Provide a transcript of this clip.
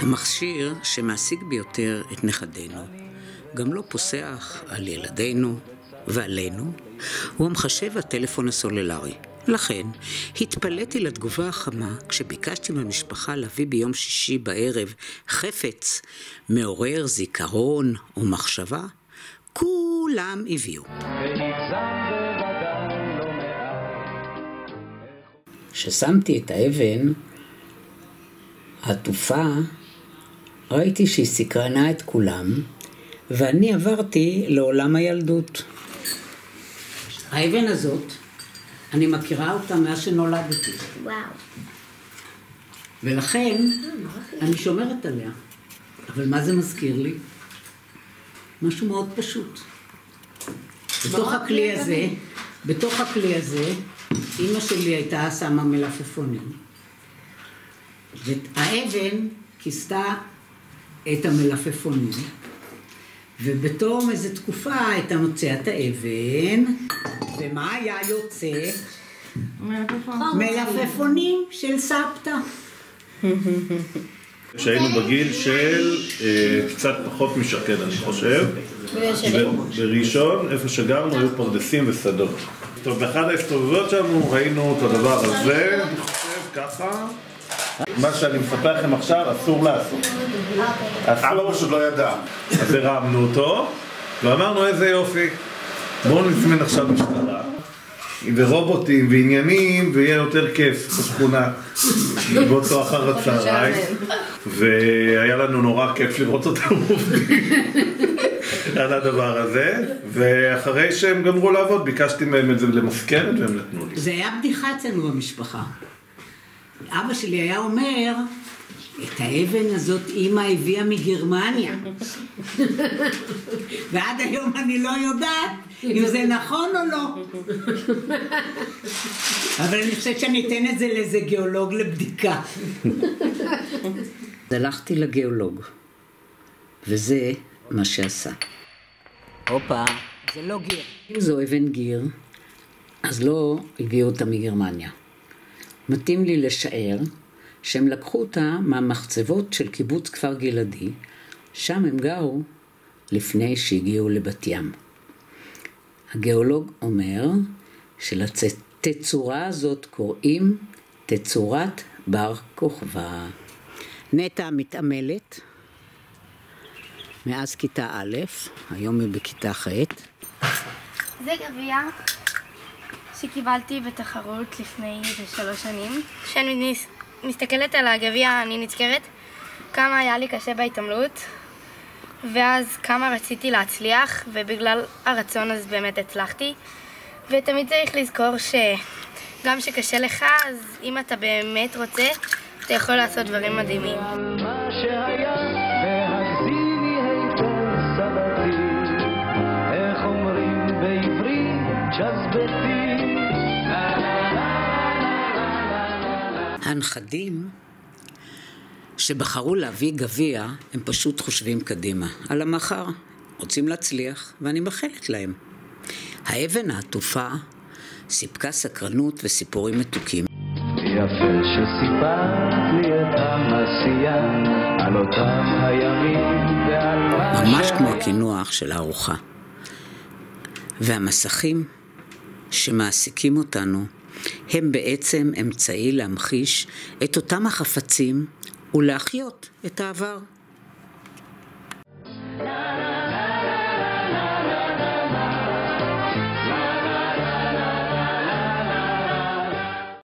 המכשיר שמעסיק ביותר את נכדינו, גם לא פוסח על ילדינו ועלינו, הוא המחשב הטלפון הסולולרי. לכן, התפלאתי לתגובה החמה כשביקשתי מהמשפחה להביא ביום שישי בערב חפץ מעורר זיכרון ומחשבה, כולם הביאו. כששמתי את האבן העטופה, ראיתי שהיא סקרנה את כולם, ואני עברתי לעולם הילדות. האבן הזאת, אני מכירה אותה מאז שנולדתי. וואו. ולכן, אני שומרת עליה. אבל מה זה מזכיר לי? משהו מאוד פשוט. בתוך הכלי הזה, אמא שלי הייתה שמה מלפפונים. והאבן כיסתה את המלפפונים. ובתום איזו תקופה הייתה מוציאה את האבן, ומה היה יוצא? מלפפונים של סבתא. כשהיינו בגיל של קצת פחות משקד, אני חושב, בראשון, איפה שגרנו, היו פרדסים ושדות. טוב, באחד ההסתובבות שלנו ראינו את הדבר הזה, אני חושב ככה. מה שאני מספר לכם עכשיו, אסור לעשות. אבא פשוט לא ידע. אז הרמנו אותו, ואמרנו איזה יופי. בואו נזמין עכשיו משטרה, ורובוטים ועניינים, ויהיה יותר כיף בשכונה, באותו אחר הצהריים. והיה לנו נורא כיף לראות אותם עובדים על הדבר הזה, ואחרי שהם גמרו לעבוד, ביקשתי מהם את זה למזכרת, והם נתנו לי. זה היה בדיחה אצלנו במשפחה. אבא שלי היה אומר, את האבן הזאת אמא הביאה מגרמניה. ועד היום אני לא יודעת אם זה נכון או לא. אבל אני חושבת שאני אתן את זה לאיזה גיאולוג לבדיקה. הלכתי לגיאולוג, וזה מה שעשה. הופה, זה לא גיר. אם זו אבן גיר, אז לא הביאו אותה מגרמניה. מתאים לי לשער שהם לקחו אותה מהמחצבות של קיבוץ כפר גלעדי, שם הם גרו לפני שהגיעו לבת ים. הגיאולוג אומר שלתצורה הזאת קוראים תצורת בר כוכבא. נטע מתעמלת מאז כיתה א', היום היא בכיתה ח'. זה גביע שקיבלתי בתחרות לפני 3 שנים. כשאני מסתכלת על הגביע אני נזכרת כמה היה לי קשה בהתעמלות, ואז כמה רציתי להצליח, ובגלל הרצון אז באמת הצלחתי. ותמיד צריך לזכור שגם שקשה לך, אז אם אתה באמת רוצה, אתה יכול לעשות דברים מדהימים. מה שהיה והגזיני היטב סבתי, איך אומרים בעברית ג'זבתי. הנכדים שבחרו להביא גביע, הם פשוט חושבים קדימה. על המחר, רוצים להצליח, ואני מאחלת להם. האבן העטופה סיפקה סקרנות וסיפורים מתוקים. יפה שסיפרת לי את המעשייה על אותם הימים ועל מה ממש כמו הקינוח של הארוחה. והמסכים שמעסיקים אותנו הם בעצם אמצעי להמחיש את אותם החפצים ולהחיות את העבר.